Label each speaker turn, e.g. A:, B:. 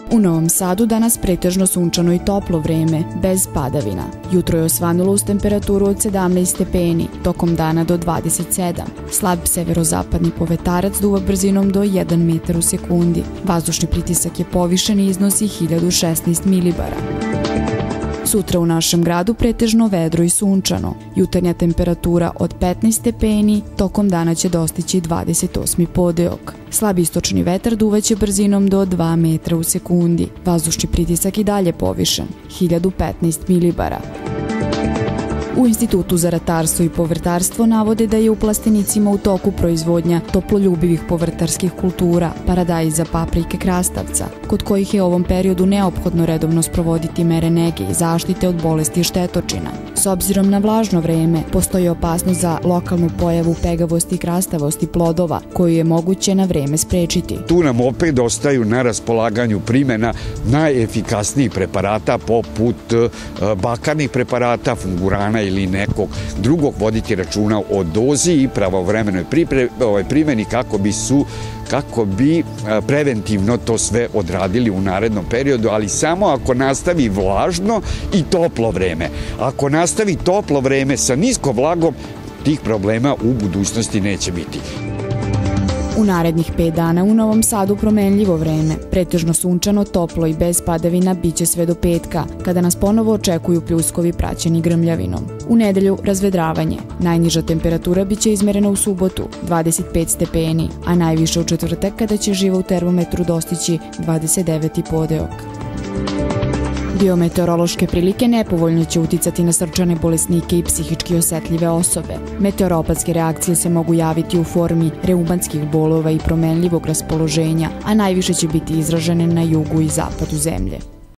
A: U Novom Sadu danas pretežno sunčano i toplo vreme, bez padavina. Jutro je osvanulo uz temperaturu od 17 stepeni, tokom dana do 27. Slab severozapadni povetarac duva brzinom do 1 metar u sekundi. Vazdušni pritisak je povišen i iznosi 1016 milibara. Sutra u našem gradu pretežno vedro i sunčano. Jutarnja temperatura od 15 stepeni, tokom dana će dostići 28. podeok. Slab istočni vetar duvaće brzinom do 2 metra u sekundi. Vazdušni pritisak i dalje povišen, 1015 milibara. U Institutu za ratarstvo i povrtarstvo navode da je u plastenicima u toku proizvodnja toploljubivih povrtarskih kultura, paradajza, paprike, krastavca, kod kojih je u ovom periodu neophodno redovno sprovoditi mere nege i zaštite od bolesti i štetočina. S obzirom na vlažno vreme, postoji opasnost za lokalnu pojavu pegavosti i krastavosti plodova, koju je moguće na vreme sprečiti.
B: Tu nam opet ostaju na raspolaganju primjena najefikasnijih preparata poput bakarnih preparata, fungurana ili nekog drugog, voditi računa o dozi i pravovremenoj primjeni kako bi preventivno to sve odradili u narednom periodu, ali samo ako nastavi vlažno i toplo vreme. Ako nastavi toplo vreme sa niskom vlagom, tih problema u budućnosti neće biti.
A: U narednih 5 dana u Novom Sadu promenljivo vreme, pretežno sunčano, toplo i bez padavina biće sve do petka, kada nas ponovo očekuju pljuskovi praćeni grmljavinom. U nedelju razvedravanje. Najniža temperatura biće izmerena u subotu, 25 stepeni, a najviše u četvrtak kada će živa u termometru dostići 29. podeok. Biometeorološke prilike nepovoljno će uticati na srčane bolesnike i psihički osetljive osobe. Meteoropatske reakcije se mogu javiti u formi reumatskih bolova i promenljivog raspoloženja, a najviše će biti izražene na jugu i zapadu zemlje.